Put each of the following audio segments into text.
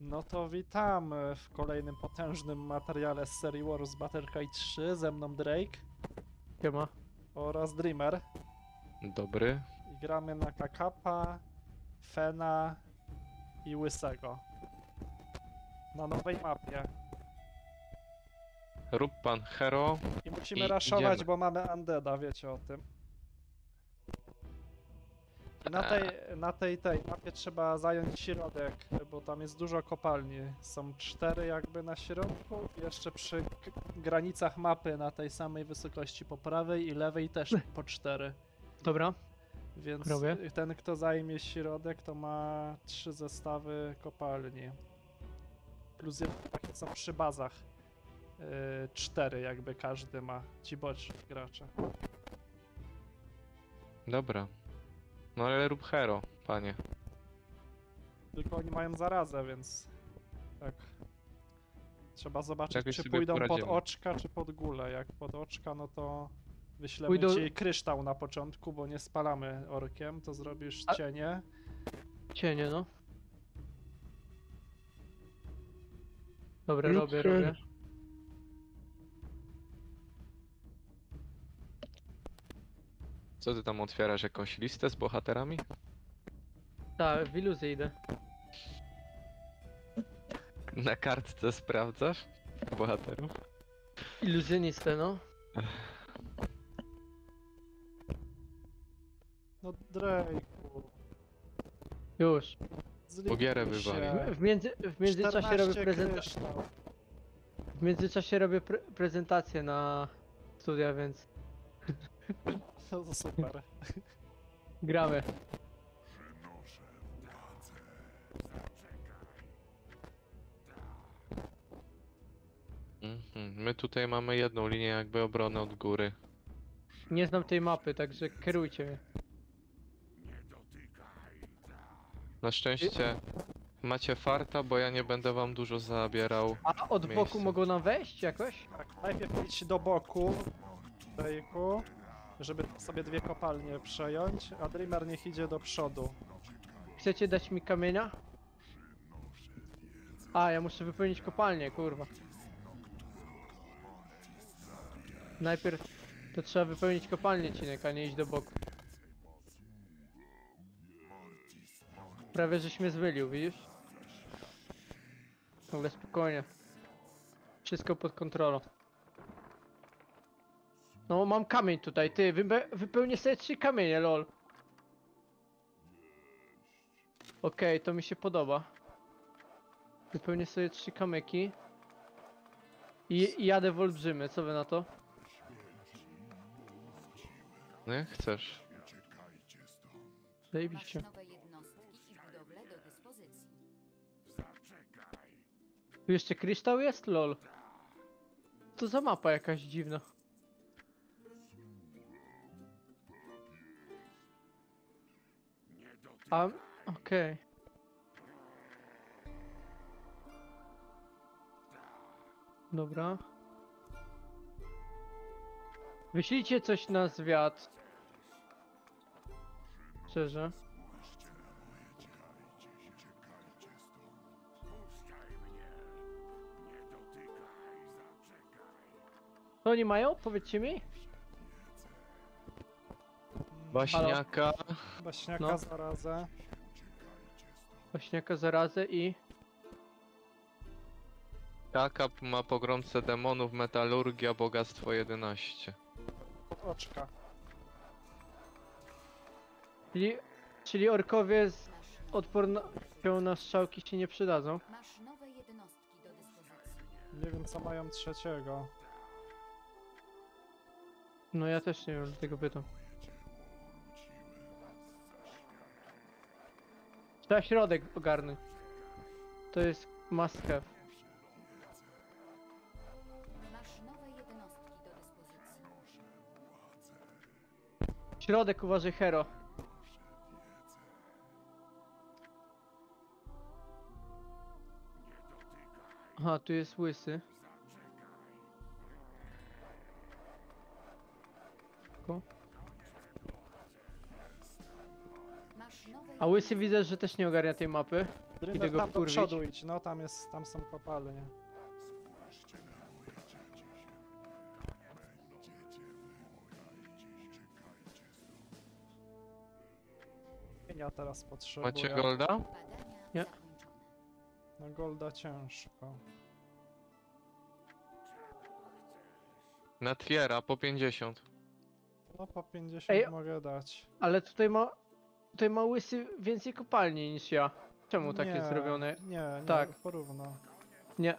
No to witamy w kolejnym potężnym materiale z serii Wars Battlecry 3. Ze mną Drake Siema. oraz Dreamer. Dobry. I gramy na Kakapa, Fena i Łysego. Na nowej mapie. Rób pan hero. I musimy I raszować, idziemy. bo mamy Undeada, wiecie o tym. I na tej mapie trzeba zająć środek, bo tam jest dużo kopalni. Są 4 jakby na środku i jeszcze przy granicach mapy na tej samej wysokości po prawej i lewej też po 4. Dobra. Więc Robię. ten, kto zajmie środek, to ma 3 zestawy kopalni. Plus takie są przy bazach. 4 jakby każdy ma, ci boczni gracze. Dobra. No ale rób hero, panie. Tylko oni mają zarazę, więc tak. Trzeba zobaczyć, Jakoś czy sobie pójdą pod poradzimy. oczka, czy pod gulę. Jak pod oczka, no to wyślemy Pójdą- ci kryształ na początku, bo nie spalamy orkiem, to zrobisz A- cienie. Cienie, no. Dobra, robię. Co ty tam otwierasz? Jakąś listę z bohaterami? Tak, w iluzję idę. Na kartce sprawdzasz bohaterów? Iluzjonistę, no. No Drake'u. Już. Pogierę zlituj się. wywali. W międzyczasie robię 14 kryształ. W międzyczasie robię prezentację na studia, więc No to super. gramy. My tutaj mamy jedną linię jakby obrony od góry. Nie znam tej mapy, także kierujcie mnie. Na szczęście macie farta, bo ja nie będę wam dużo zabierał. A od Miejsce. boku mogą nam wejść jakoś? Tak, najpierw idź do boku, Drake'u, żeby sobie 2 kopalnie przejąć, a Dreamer niech idzie do przodu. Chcecie dać mi kamienia? A, ja muszę wypełnić kopalnię, kurwa. Najpierw to trzeba wypełnić kopalnię, Cinek, a nie iść do boku. Prawie żeś mnie zmylił, widzisz? Ale spokojnie. Wszystko pod kontrolą. No, mam kamień tutaj, ty, wypełnię sobie 3 kamienie, lol. Okej, to mi się podoba. Wypełnię sobie 3 kamyki. I jadę w olbrzymy, co wy na to? No jak chcesz. Zajebiście. Masz nowe jednostki i budowle do dyspozycji. Tu jeszcze kryształ jest? Lol. To za mapa jakaś dziwna. A, okej. Dobra. Wyślijcie coś na zwiat. Szczerze. Co oni mają? Powiedzcie mi. Baśniaka. Baśniaka No. zarazę. Waśniaka zarazę i... Kakap ma pogromcę demonów, metalurgia, bogactwo 11. Pod oczka. Czyli orkowie z odpornością na strzałki się nie przydadzą. Masz nowe jednostki do dyspozycji. Nie wiem co mają trzeciego. No ja też nie wiem, dlatego pytam. Trzeba środek ogarnąć. To jest must have. Masz nowe jednostki do dyspozycji. Środek uważaj, hero. Aha, tu jest łysy. Ko? Masz nowe A łysy widzę, że też nie ogarnia tej mapy. Dreamer, go tam do wkurwić. przodu idź, no tam są kopalnie. Ja teraz potrzebuję. Macie golda? Badania Nie. zakończone. No golda ciężko. Na tiera po 50. No po 50 Ej, mogę dać. Ale tutaj ma łysy więcej kopalni niż ja. Czemu tak jest zrobione? Nie, Tak. porówno. Nie.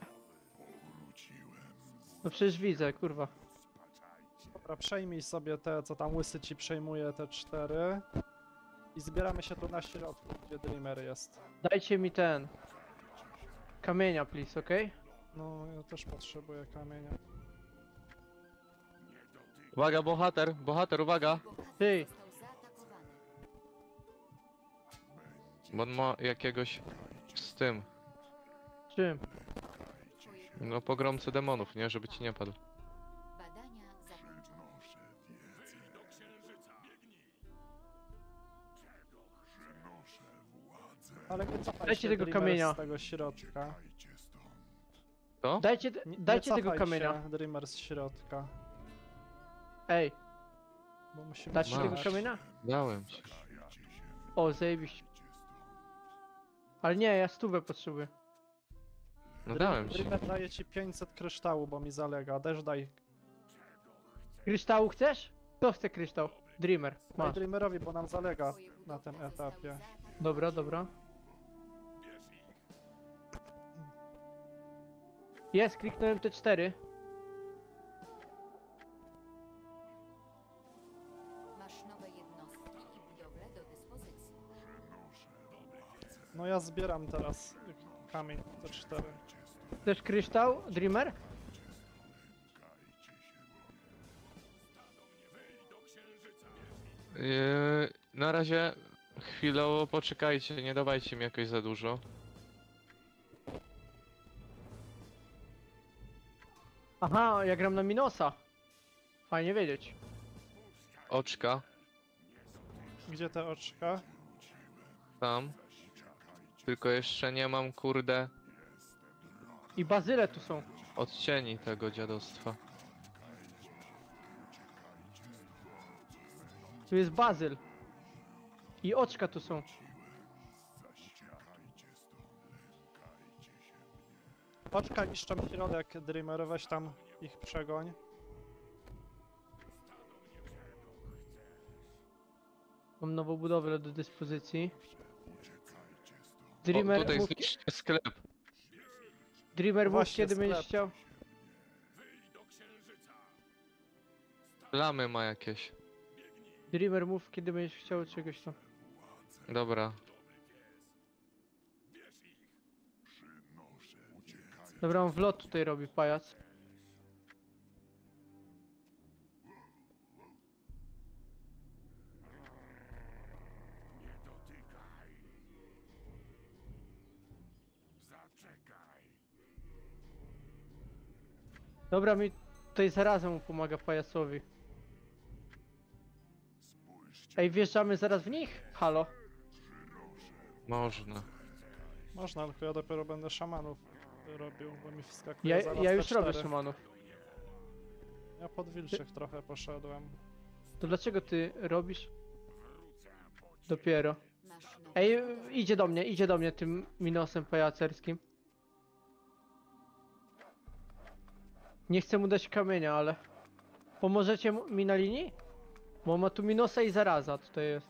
No przecież widzę, kurwa. Dobra, przejmij sobie te, co tam łysy ci przejmuje, te 4. I zbieramy się tu na środku, gdzie Dreamer jest. Dajcie mi ten. Kamienia, please, okej? No, ja też potrzebuję kamienia. Uwaga, bohater, uwaga! Bohater Ty. został zaatakowany. Bo on ma jakiegoś z tym. Czym? Twoje No pogromcy demonów, nie? Żeby ci nie padł. badania zakończone. Ale nie cofaj Dajcie się, tego Dreamer, kamienia. z tego środka. To? Dajcie, Nie dajcie tego cofaj kamienia. się, Dreamer z środka. Ej, Bo musimy dacie tego Masz. kamienia? Dałem ci. O, zajebiście. Ale nie, ja 100 potrzebuję. No dałem ci. Dreamer daje ci 500 kryształu, bo mi zalega. Też daj. Kryształu chcesz? Kto chce kryształ? Dreamer, Daj masz. Dreamerowi, bo nam zalega Twoje na tym budowle zostały etapie. zaatakowane. Dobra, dobra. Jest, kliknąłem te 4. Masz nowe jednostki i budowle do dyspozycji. No ja zbieram teraz kamień, te 4. Chcesz kryształ, Dreamer? Na razie chwilowo poczekajcie, nie dawajcie mi jakoś za dużo. Aha, ja gram na Minosa. Fajnie wiedzieć. Oczka, Gdzie te oczka? tam. Tylko jeszcze nie mam, kurde, I bazyle tu są. odcieni tego dziadostwa. Tu jest bazyl. I oczka tu są. Oczka niszczą środek, Dreamer, weź tam ich przegoń. Mam nową budowlę do dyspozycji. O, Dreamer, tutaj mów, zniszczcie sklep. Dreamer mów Właśnie, kiedy sklep. będziesz chciał. Plamy ma jakieś. Dreamer mów kiedy będziesz chciał czegoś tam. Dobra. Dobra, on wlot tutaj robi, pajac. Dobra, mi tutaj zarazem mu pomaga pajacowi. Ej, wjeżdżamy zaraz w nich? Halo? Można. Można, tylko ja dopiero będę szamanów robił, bo mi wskakuje Ja, zaraz ja te już robię 4. szamanów. Ja pod wilczych trochę poszedłem. To dlaczego ty robisz? Dopiero. Masz nowe Ej, idzie do mnie tym minosem pajacerskim. Nie chcę mu dać kamienia, ale... Pomożecie mi na linii? Bo ma tu minosa i zaraza tutaj jest.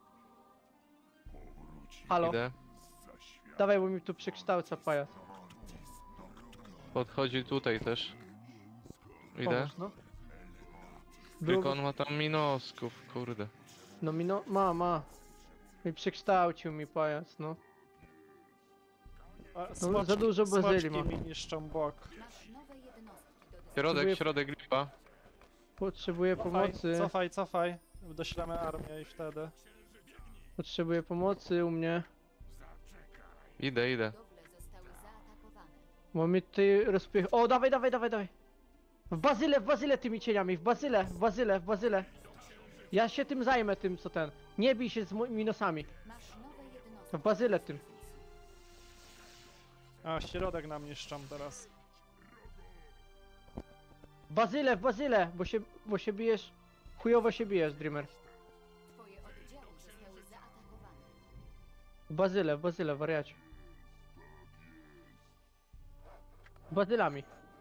Halo, Idę. dawaj, bo mi tu przekształca pajac. Podchodzi tutaj też. Idę. Pomóż, no. Tylko on ma tam minosków, kurde. No ma. I przekształcił mi pajac, no. A, za dużo bazyli smoczki ma. mi niszczą bok. Masz nowe jednostki do dyspozycji. Środek, środek lipa. Potrzebuję pomocy. Cofaj. Doślemy armię i wtedy. Potrzebuję pomocy u mnie. Idę. Budowle zostały zaatakowane. Bo mi tutaj rozpych... O, dawaj. W bazylę tymi cieniami, w bazylę. Ja się tym zajmę, tym co ten. Nie bij się z minosami. Masz nowe jednostki. W bazylę tym. A, środek nam niszczą teraz. W bazyle, bo się bijesz. Chujowo się bijesz, Dreamer. Twoje oddziały zostały zaatakowane. W bazyle, wariacie. Bazylami.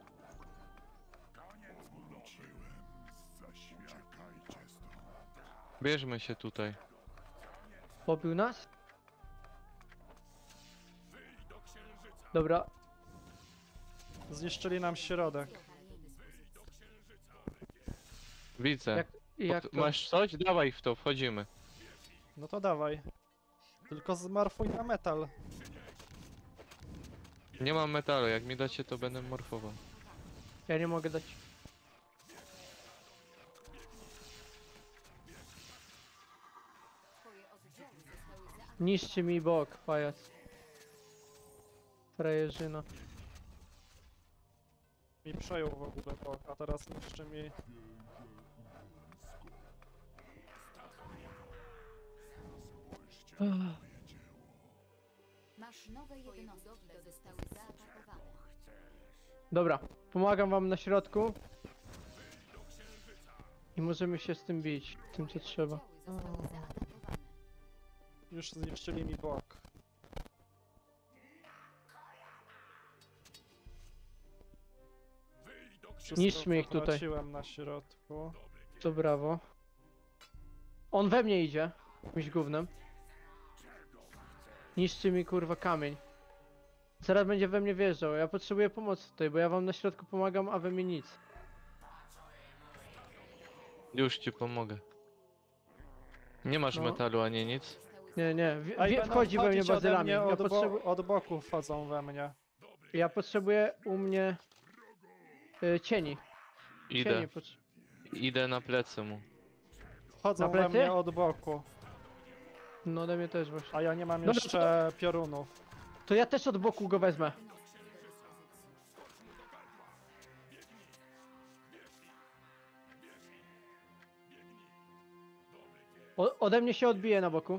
Bierzmy się tutaj. Pobił nas? Dobra, Zniszczyli nam środek. Widzę. jak to? Masz coś? Dawaj w to, wchodzimy. No to dawaj. Tylko zmarfuj na metal. Nie mam metalu, jak mi dacie, to będę morfował. Ja nie mogę dać. Twoje oddziały zostały zaatakowane. Niszczy mi bok, pajac. Frajerzyna. Mi przejął w ogóle bok, a teraz niszczy mi... Masz nowe jednostki, zostały zaatakowane. Dobra, pomagam wam na środku. I możemy się z tym bić, tym co trzeba. Oddziały zostały zaatakowane. Już zniszczyli mi bok. Wszystko Niszczmy ich tutaj. potraciłem na środku. To brawo. On we mnie idzie. Jakimś gównem. Niszczy mi kurwa kamień. Zaraz będzie we mnie wjeżdżał. Ja potrzebuję pomocy tutaj, bo ja wam na środku pomagam, a we mnie nic. Już ci pomogę. Nie masz No. metalu ani nic. Nie. A i będą Wchodzi we mnie wchodzić ode bazylami. mnie od boku wchodzą we mnie. Ja potrzebuję u mnie cieni. Idę. Cieni Idę na plecy mu. Wchodzą Na we plecy? mnie od boku. No ode mnie też właśnie. A ja nie mam Dobra, jeszcze piorunów. To ja też od boku go wezmę. Ode mnie się odbije na boku.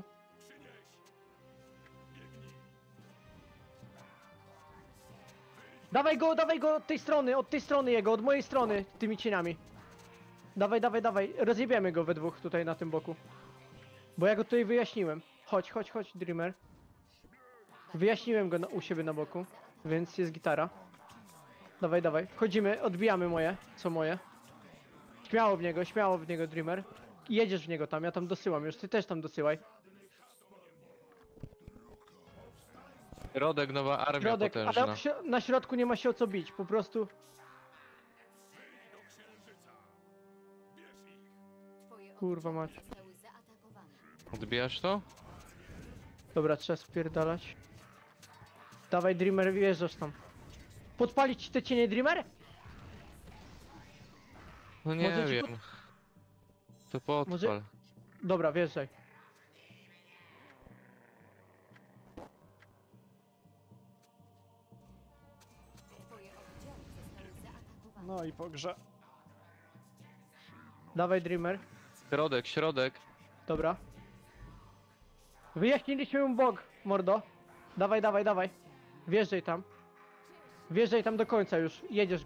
Dawaj go od tej strony jego, od mojej strony, tymi cieniami. Dawaj, rozjebiemy go we dwóch tutaj na tym boku. Bo ja go tutaj wyjaśniłem. Chodź, Dreamer. Wyjaśniłem go u siebie na boku, więc jest gitara. Dawaj, wchodzimy, odbijamy moje, co moje. Śmiało w niego, Dreamer. Jedziesz w niego tam, ja tam dosyłam już, ty też tam dosyłaj. Środek, nowa armia Środek, potężna. ale na środku nie ma się o co bić, po prostu. Twoje Kurwa oddziały mać. zostały zaatakowane. Odbijasz to? Dobra, trzeba spierdalać. Dawaj, Dreamer, wjeżdżasz tam. Podpalić ci te cienie, Dreamer? No nie Może ci wiem. To podpal. Dobra, wjeżdżaj. Twoje oddziały zostały zaatakowane. No i po grze. Dawaj, Dreamer. Środek. Dobra. Wyjaśniliśmy mu bok, mordo. Dawaj. Wjeżdżaj tam. Wjeżdżaj tam do końca już. Jedziesz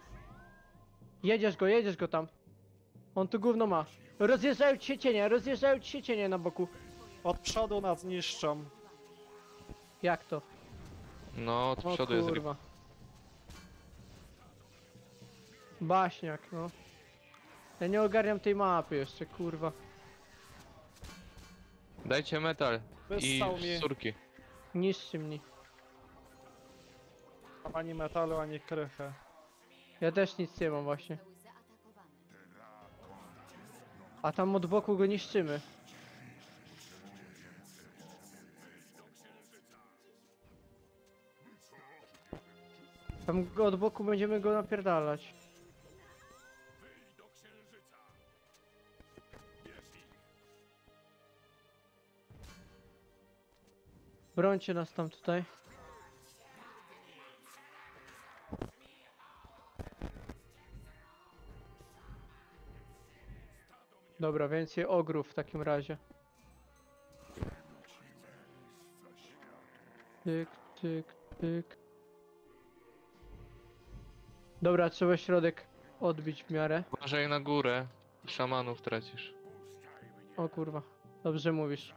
go tam. On tu gówno ma. Rozjeżdżają ci się cienie na boku. Od przodu nas niszczą. Jak to? No, od O przodu jest kurwa. Baśniak, no. Ja nie ogarniam tej mapy jeszcze, kurwa. Dajcie metal i Wyssał mi. surki. Niszczy mnie. Ani metalu, ani krychę. Ja też nic nie mam właśnie. Zostały zaatakowane. A tam od boku go niszczymy. Tam go od boku będziemy go napierdalać. Brońcie nas tam tutaj. Dobra, więcej ogrów w takim razie. Tyk. Dobra, trzeba środek odbić w miarę. Uważaj na górę. Szamanów tracisz. O kurwa, dobrze mówisz.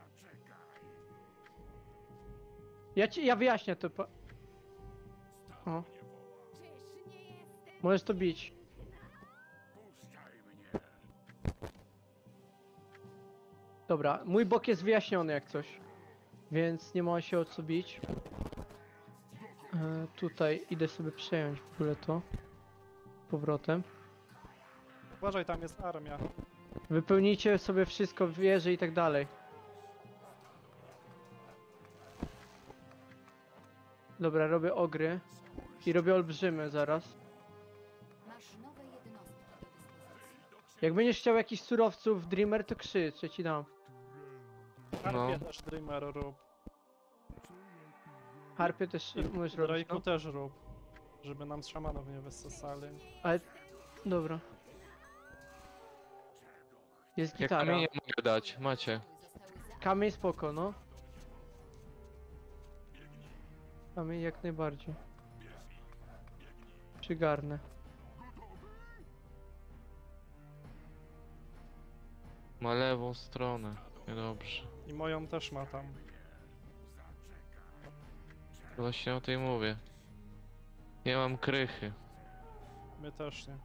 Ja wyjaśnię to. O. Możesz to bić. Dobra, mój bok jest wyjaśniony jak coś. Więc nie ma się o co bić. Tutaj idę sobie przejąć w ogóle to. Powrotem. Uważaj, tam jest armia. Wypełnijcie sobie wszystko w wieży i tak dalej. Dobra, robię ogry. I robię olbrzymy zaraz. Masz nowe jednostki do dyspozycji. Jak będziesz chciał jakichś surowców, Dreamer, to krzycz, ja ci dam. Harpie No. też Dreamer rób. Harpy też I możesz robić, Drake'u no. też rób. Żeby nam z szamanów nie wysosali. Ale... Dobra. Jest Jak gitara. kamienie mogę dać, macie. Kamień spoko, no. Kamień jak najbardziej. Przygarnę. Ma lewą stronę. Niedobrze. I moją też ma tam. Właśnie o tej mówię. Nie mam krychy. My też nie.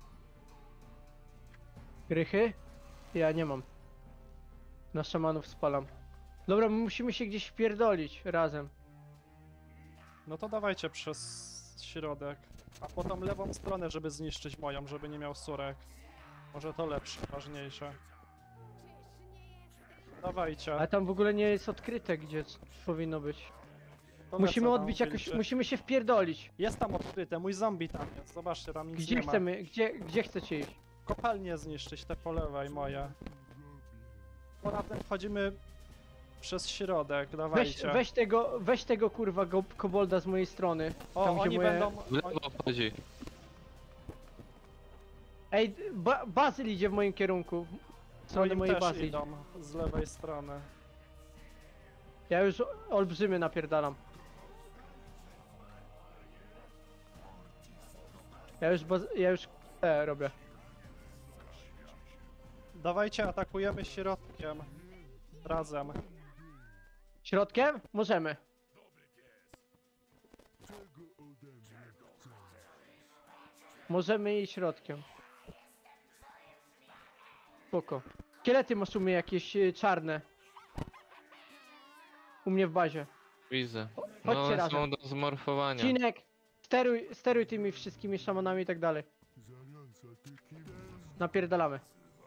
Grychy? Ja nie mam. Na szamanów spalam. Dobra, my musimy się gdzieś wpierdolić razem. No to dawajcie przez środek. A potem lewą stronę, żeby zniszczyć moją, żeby nie miał surek. Może to lepsze, ważniejsze. Dawajcie. Ale tam w ogóle nie jest odkryte, gdzie powinno być. To Musimy lecę tam, odbić jakoś, wilczy. musimy się wpierdolić. Jest tam odkryte, mój zombie tam jest. Zobaczcie, tam nic Gdzie nie ma. chcemy, gdzie chcecie iść? Kopalnie zniszczyć, te po lewej moje. Potem wchodzimy przez środek, dawajcie. Weź tego kurwa kobolda z mojej strony. O, tam, gdzie oni moje- będą... W lewo wchodzi. Ej, Bazyl idzie w moim kierunku. W stronę Moim mojej też bazy. idą z lewej strony. Ja już olbrzymy napierdalam. Ja już robię. Dawajcie, atakujemy środkiem. Razem. Środkiem? Możemy. Możemy iść środkiem. Spoko. Szkielety masz u mnie jakieś czarne. U mnie w bazie. Widzę. No Chodźcie one razem. są do zmorfowania. Cinek, steruj tymi wszystkimi szamanami i tak dalej. Napierdalamy.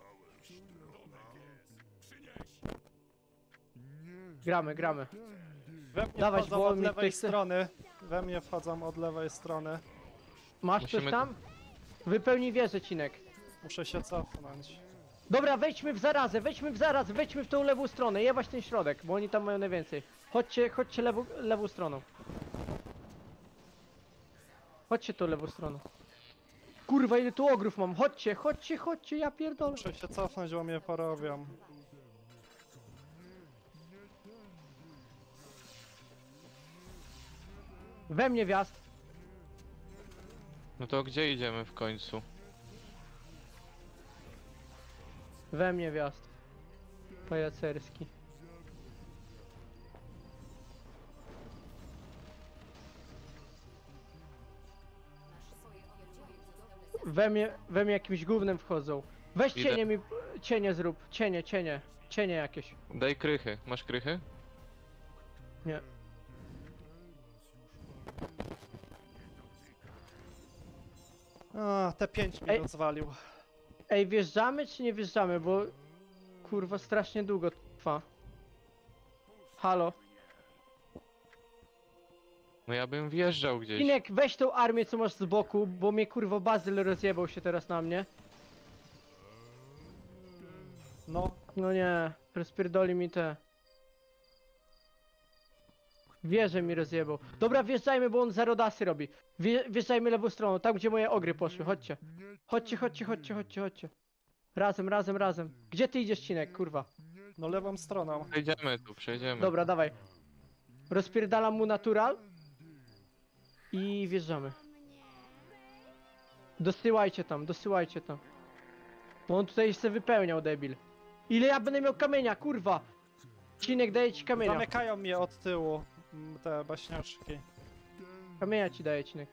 Gramy. We mnie Dawać, wchodzą bo od mi lewej tutaj chce- strony. We mnie wchodzą od lewej strony. Masz coś Musimy- tam? Wypełnij wieżę, Cinek. Muszę się cofnąć. Dobra, wejdźmy w zarazę, wejdźmy w tą lewą stronę, jebać ten środek, bo oni tam mają najwięcej. Chodźcie lewą stroną. Chodźcie tą lewą stroną. Kurwa, ile tu ogrów mam, chodźcie, ja pierdolę. Muszę się cofnąć, bo mnie porobią. We mnie wjazd. No to gdzie idziemy w końcu? We mnie wjazd. Pajacerski. We mnie jakimś gównem wchodzą. Weź Idę. cienie mi, cienie zrób, cienie jakieś. Daj krychy. Masz krychy? Nie. A, te 5 Ej. minut zwalił. Ej, wjeżdżamy czy nie wjeżdżamy, bo kurwa strasznie długo trwa. Halo. No ja bym wjeżdżał gdzieś. Inek, weź tą armię co masz z boku, bo mnie kurwa Bazyl rozjebał się teraz na mnie. No, No nie, rozpierdoli mi te. Wieżę mi rozjebał. Dobra, wjeżdżajmy, bo on zarodasy robi. Wjeżdżajmy lewą stroną, tam gdzie moje ogry poszły, chodźcie. Chodźcie. Razem. Gdzie ty idziesz, Cinek, kurwa? no lewą stroną. Przejdziemy. Dobra, dawaj. Rozpierdalam mu natural. I wjeżdżamy. Dosyłajcie tam, dosyłajcie tam. Bo on tutaj się wypełniał, debil. Ile ja będę miał kamienia, kurwa! Cinek, daję ci kamienia. Zamykają mnie od tyłu te baśniaczki. Kamienia ci daję, Cinek.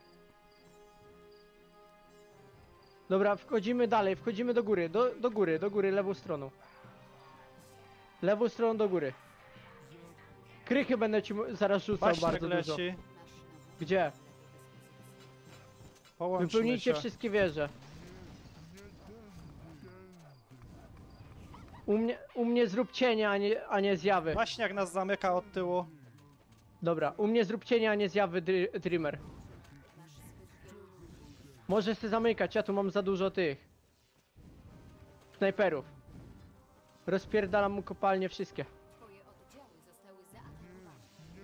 Dobra, wchodzimy dalej, wchodzimy do góry, do góry, lewą stroną. Lewą stroną do góry. Krychy będę ci zaraz rzucał Baśniak bardzo leci. dużo. Gdzie? Połączmy Wypełnijcie się. wszystkie wieże. U mnie zrób cienie, a nie zjawy. Baśniak nas zamyka od tyłu. Dobra, u mnie zrób cienie, a nie zjawy, Dreamer. Możesz się zamykać, ja tu mam za dużo tych snajperów. Rozpierdalam mu kopalnie wszystkie. Twoje oddziały zostały zaatakowane.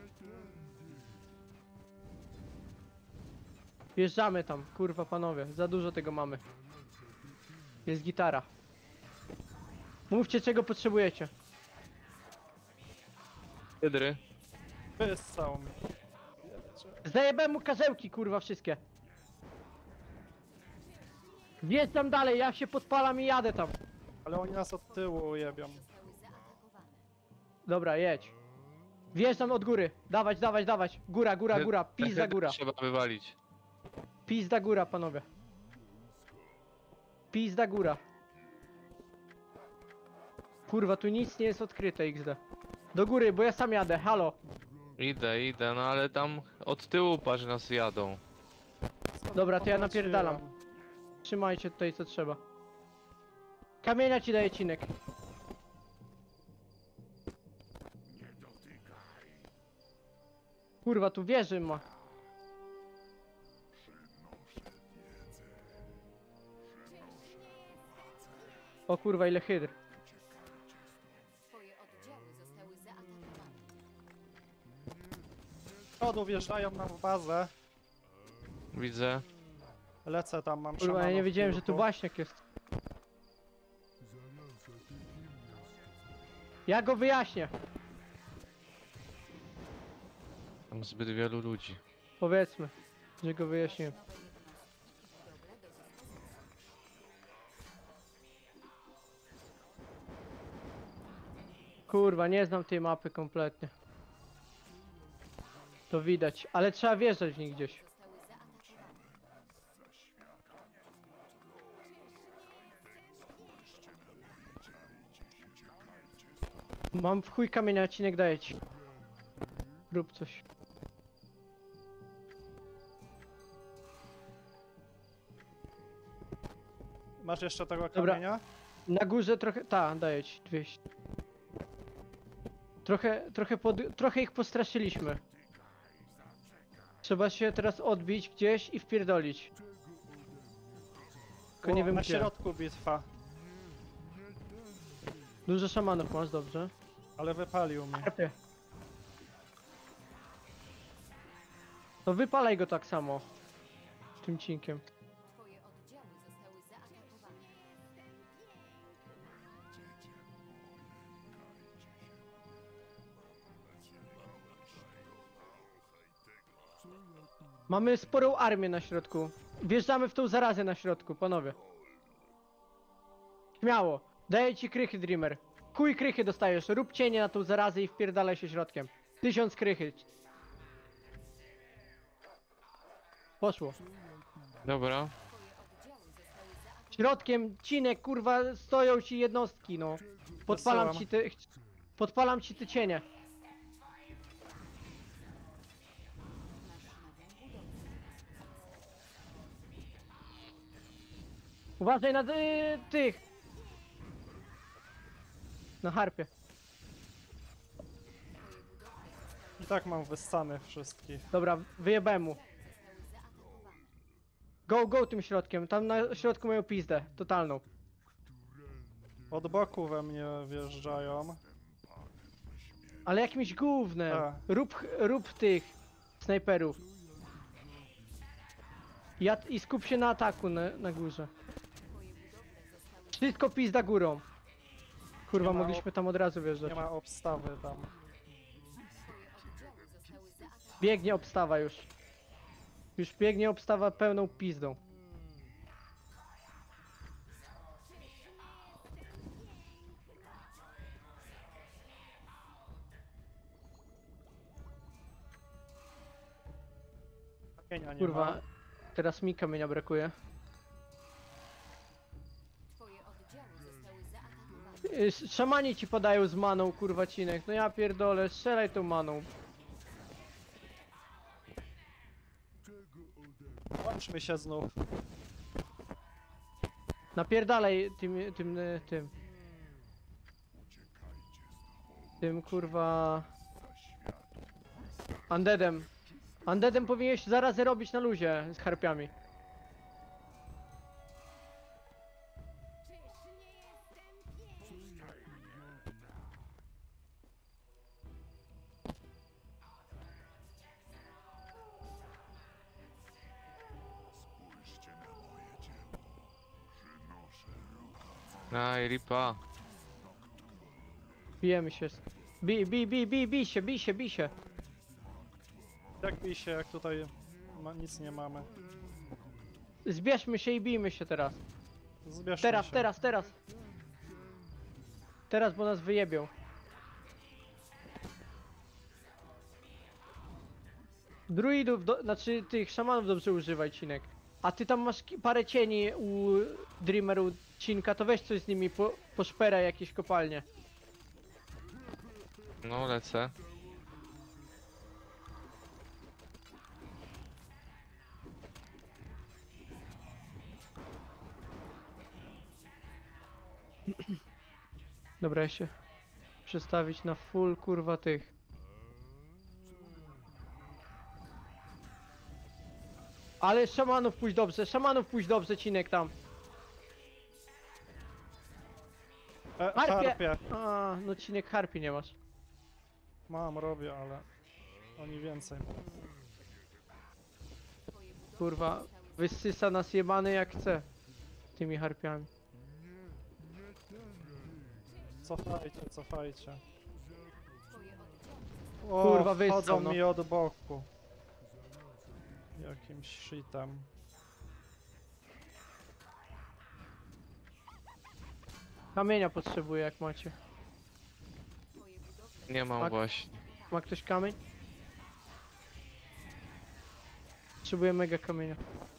Wjeżdżamy tam, kurwa panowie, za dużo tego mamy. Jest gitara. Mówcie, czego potrzebujecie. Hydry. Wyssał mnie. Zajebałem mu karzełki, kurwa, wszystkie. Wjeżdżam dalej, ja się podpalam i jadę tam. Ale oni nas od tyłu jebią. Zostały zaatakowane. Dobra, jedź. Wjeżdżam od góry. Dawać, dawać, dawać. Góra, góra, góra. Pizda góra. Trzeba wywalić. Pizda góra, panowie. Pizda góra. Kurwa, tu nic nie jest odkryte, XD. Do góry, bo ja sam jadę, halo. Idę, no ale tam od tyłu patrz nas jadą. Dobra, to ja napierdalam. Trzymajcie tutaj co trzeba. Kamienia ci daje, Cinek. Kurwa, tu wieży ma. O kurwa, ile hydr. Twoje oddziały zostały zaatakowane. Z przodu wjeżdżają nam w bazę. Widzę. Lecę tam, mam Kurwa, ja szamanów nie w wiedziałem, że tu kilku. Baśniak jest. Ja go wyjaśnię. Tam zbyt wielu ludzi. Powiedzmy, że go wyjaśniłem. Nowe jednostki budowle do dyspozycji. Kurwa, nie znam tej mapy kompletnie. To widać, ale trzeba wjeżdżać w nich gdzieś. Zostały zaatakowane. Mam w chuj kamienia, Cinek, daję ci. Rób coś. Masz jeszcze tego Dobra. kamienia? Na górze trochę, daję ci 200. Trochę ich postraszyliśmy. Trzeba się teraz odbić gdzieś i wpierdolić. Tylko nie O, wiem na gdzie. środku bitwa, Dużo szamanów masz, dobrze. ale wypalił mnie. Harpie. To wypalaj go tak samo. Tym cinkiem. Twoje oddziały zostały zaatakowane. Mamy sporą armię na środku. Wjeżdżamy w tą zarazę na środku, panowie. Śmiało. Daję ci krychy, Dreamer. Chuj krychy dostajesz. Rób cienie na tą zarazę i wpierdalaj się środkiem. 1000 krychy. Poszło. Dobra. Twoje oddziały zostały zaatakowane. Środkiem, Cinek, kurwa, stoją ci jednostki, no. Podpalam Wysyłam. ci te... Podpalam ci te cienie. Masz nową budowlę. Uważaj na tych. Na harpie. Twoje budowle I tak mam wyssane wszystkich. Dobra, wyjebałem mu. zostały zaatakowane. Go tym środkiem. Tam na środku mają pizdę. Totalną. Od boku we mnie wjeżdżają. Ale jakimś gównem. Tak. Rób tych snajperów. I skup się na ataku na górze. Twoje budowle zostały Wszystko pizda górą. Kurwa, Nie ma mogliśmy tam od razu wjeżdżać. Nie ma obstawy tam. Twoje oddziały zostały zaatakowane. Biegnie obstawa już. Już biegnie obstawa pełną pizdą. Kamienia nie Kurwa, ma. teraz mi kamienia brakuje. Twoje oddziały zostały zaatakowane. Szamani ci podają z maną, kurwa, Cinek. No ja pierdolę, strzelaj tą maną. Łączmy się znów. Napierdalaj tym kurwa... Undeadem. Undeadem powinieneś zaraz robić na luzie z harpiami. Aj, ripa. Bijemy się. Bij się. Jak bij się, jak tutaj nic nie mamy. Zbierzmy się i bijmy się teraz. Zbierzmy Teraz, się. teraz. Teraz, bo nas wyjebią. Druidów, znaczy tych szamanów dobrze używaj, Cinek. A ty tam masz parę cieni u Dreameru Cinka, to weź coś z nimi, poszperaj jakieś kopalnie. No, lecę. Dobra, ja się przestawić na full, kurwa, tych. Ale szamanów pójść dobrze, Cinek tam. Harpie! Harpie. A, no Cinek, harpi nie masz. Mam, robię, ale oni więcej. Kurwa, wysysa nas jebany jak chce. Tymi harpiami. Cofajcie. Twoje oddziały O, Kurwa, wystał, wchodzą no. mi od boku. Jakimś shitem. Kamienia potrzebuję, jak macie. Twoje budowle Nie mam Tak. właśnie. Ma ktoś kamień? Potrzebuję mega kamienia.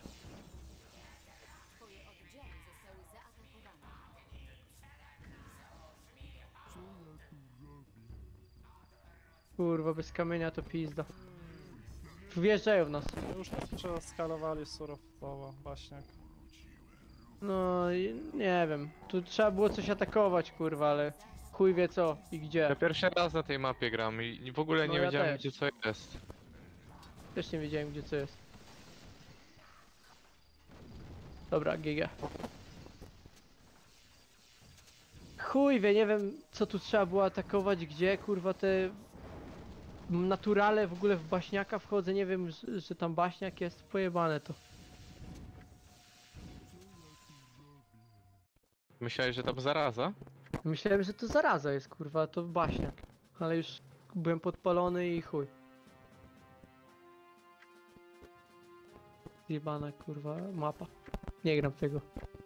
Twoje oddziały zostały zaatakowane. Kurwa, bez kamienia to pizda. Wjeżdżają w nas. Już przeskalowali surowo, właśnie. No, nie wiem. Tu trzeba było coś atakować, kurwa, ale chuj wie co i Ja gdzie. pierwszy raz na tej mapie gram i w ogóle No nie ja wiedziałem też. gdzie co jest. Też nie wiedziałem gdzie co jest. Dobra, GG. Chuj wie, nie wiem co tu trzeba było atakować, gdzie, kurwa, te naturale w ogóle w baśniaka wchodzę, nie wiem, że tam baśniak jest, pojebane to. Myślałeś, że tam zaraza? Myślałem, że to zaraza jest, kurwa, to baśniak. Ale już byłem podpalony i chuj. Zjebana, kurwa, mapa. Nie gram tego.